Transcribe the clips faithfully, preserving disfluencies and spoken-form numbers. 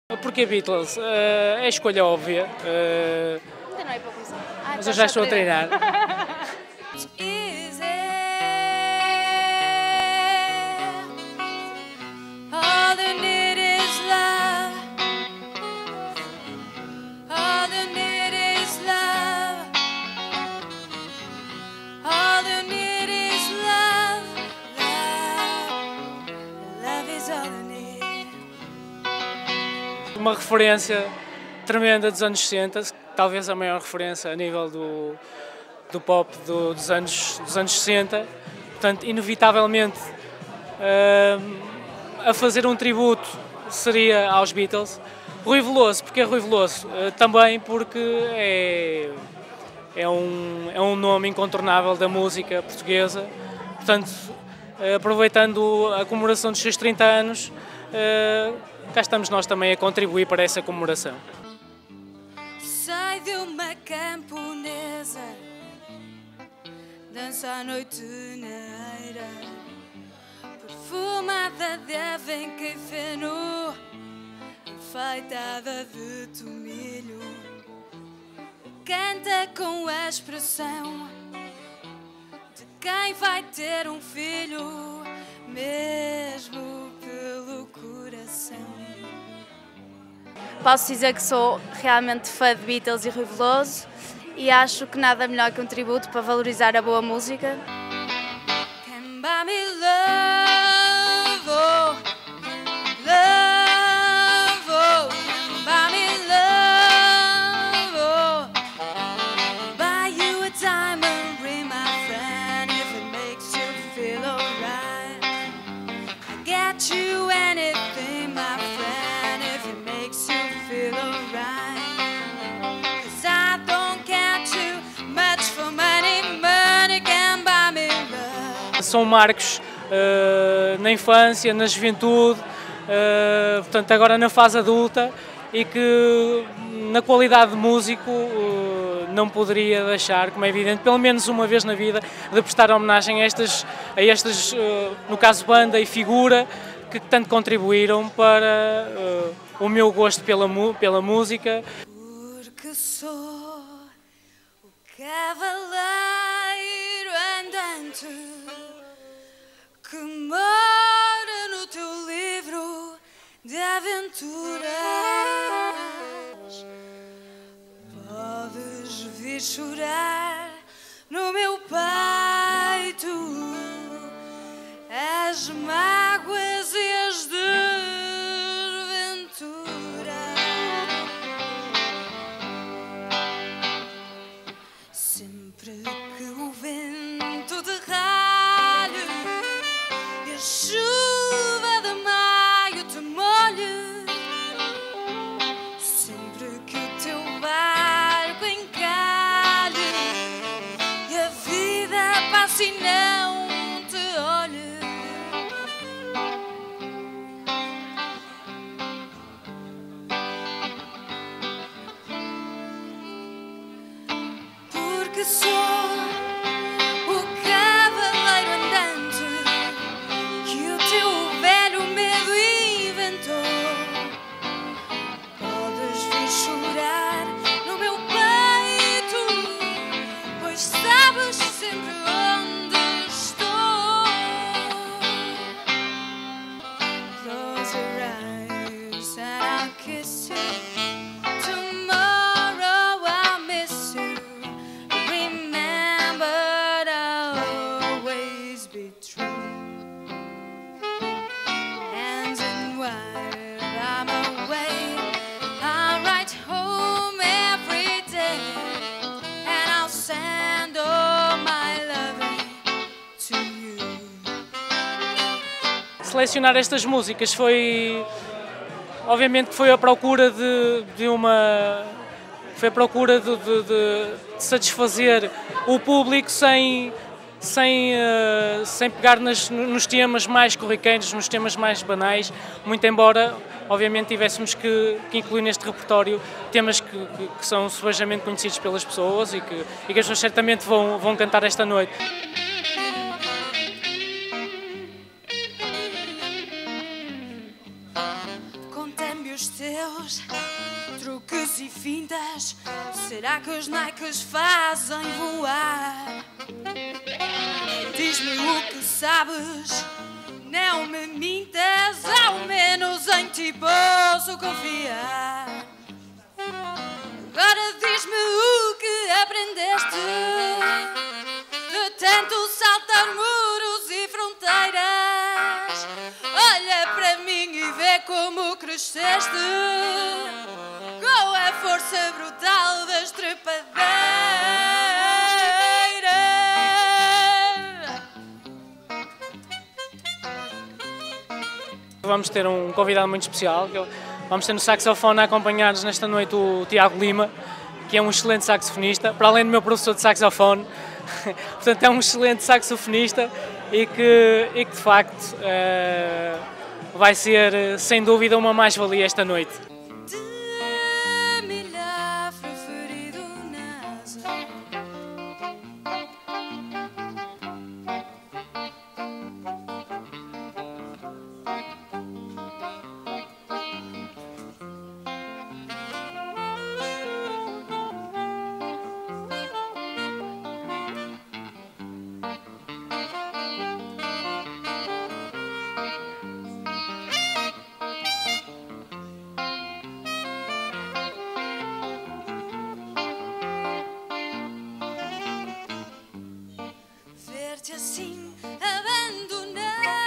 Porquê Beatles? Uh, é a escolha óbvia. Uh, Ainda não é para começar. Ah, mas eu já estou a treinar. Uma referência tremenda dos anos sessenta, talvez a maior referência a nível do, do pop do, dos, anos, dos anos sessenta, portanto, inevitavelmente uh, a fazer um tributo seria aos Beatles. Rui Veloso, porque é Rui Veloso? Uh, também porque é, é, um, é um nome incontornável da música portuguesa, portanto, uh, aproveitando a comemoração dos seus trinta anos, uh, cá estamos nós também a contribuir para essa comemoração. Sai de uma camponesa, dança à noite na eira, perfumada de avenca e feno, enfeitada de tomilho, canta com a expressão de quem vai ter um filho, mesmo pelo coração. Posso dizer que sou realmente fã de Beatles e Rui Veloso e acho que nada melhor que um tributo para valorizar a boa música. Can buy me love, oh, love, oh, can buy me love, oh, buy you a diamond ring, my friend, if it makes you feel alright. I get you anything, my friend, if it makes you feel alright. Cause I don't care too much for money, money can buy me love. São marcos uh, na infância, na juventude, uh, portanto agora na fase adulta, e que na qualidade de músico uh, não poderia deixar, como é evidente, pelo menos uma vez na vida, de prestar homenagem a estas, a estas uh, no caso banda e figura, que tanto contribuíram para uh, o meu gosto pela, pela música. Porque sou o cavaleiro andante que mora no teu livro de aventuras. Podes vir chorar no meu peito as mágoas e as desventuras. Sempre que o vento derralhe e a chuva de maio te molhe, sempre que o teu barco encalhe e a vida passe e não te olhe, porque sou o cavaleiro andante que o teu velho medo inventou. Podes vir chorar no meu peito, pois sabes sempre onde estou. Close your eyes and I'll kiss you. Tomorrow I'll miss you. Remember I'll always be true. And then while I'm away, I'll write home every day, and I'll send all my loving to you. Selecionar estas músicas foi, obviamente, foi a procura de, de uma, foi a procura de, de, de satisfazer o público sem, sem, uh, sem pegar nas, nos temas mais corriqueiros, nos temas mais banais, muito embora, obviamente, tivéssemos que, que incluir neste repertório temas que, que, que são subejamente conhecidos pelas pessoas e que, e que as pessoas certamente vão, vão cantar esta noite. Contemple still truques, truques e fintas. Será que os Nikes fazem voar? Diz-me o que sabes, não me mintas, ao menos em ti posso confiar. Agora diz-me o que aprendeste de tanto saltar muros e fronteiras. Olha para mim e vê como cresceste com a força brutal das trepadeiras. Vamos ter um convidado muito especial. Vamos ter no saxofone a acompanhar-nos nesta noite o Tiago Lima, que é um excelente saxofonista, para além do meu professor de saxofone. Portanto, é um excelente saxofonista e que, e que de facto, uh, vai ser, sem dúvida, uma mais-valia esta noite. Ver-te assim abandonado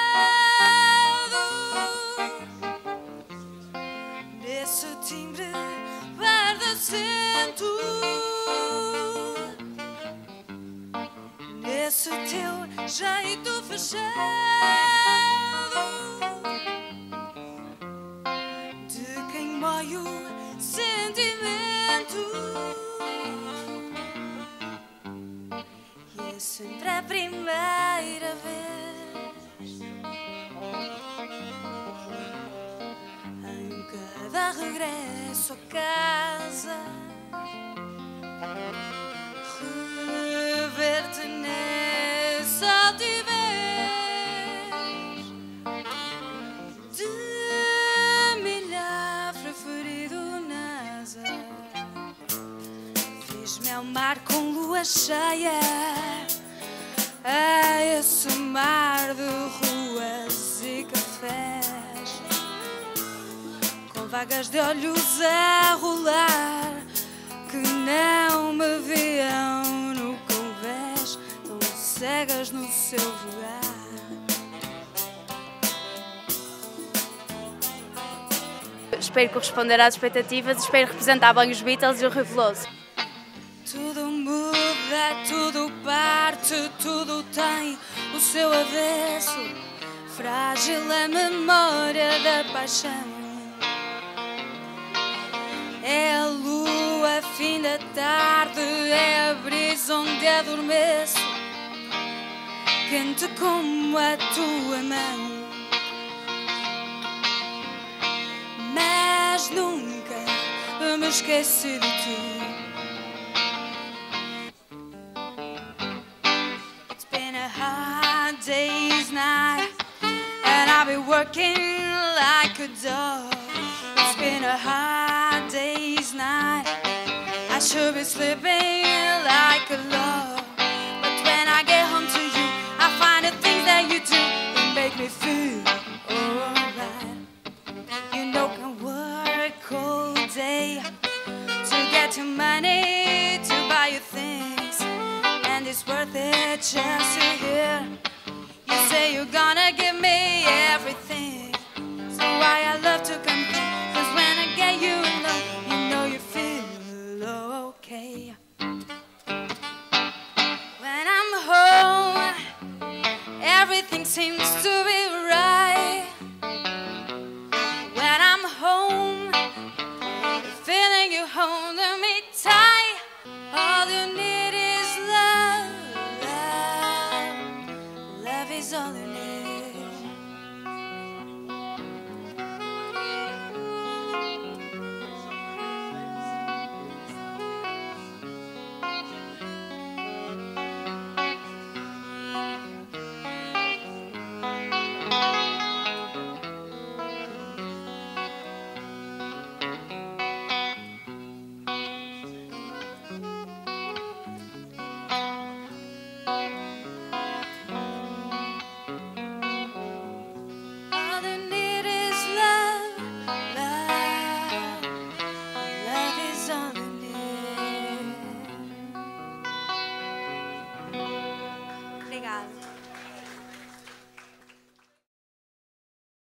nesse timbre bardacento, nesse teu jeito fechado de quem mói o sentimento. É sempre a primeira vez em cada regresso a casa, rever-te nesse altivez de milhar preferido nasa. Fiz-me ao mar com lua cheia, a esse mar de ruas e cafés, com vagas de olhos a rolar que não me viam no convés, tão cegas no seu voar. Espero corresponder às expectativas, espero representar bem os Beatles e o Rui Veloso. Tudo muda, tudo parte, tudo tem o seu avesso. Frágil a memória da paixão. É a lua, fim da tarde, é a brisa onde adormeço, quente como a tua mão. Mas nunca me esqueci de ti. Day's night, and I'll be working like a dog. It's been a hard day's night, I should be sleeping like a log. But when I get home to you, I find the things that you do that make me feel alright. You know, can work all day to get your money to buy you things, and it's worth it just to hear you say you're gonna give me everything. So why I love to come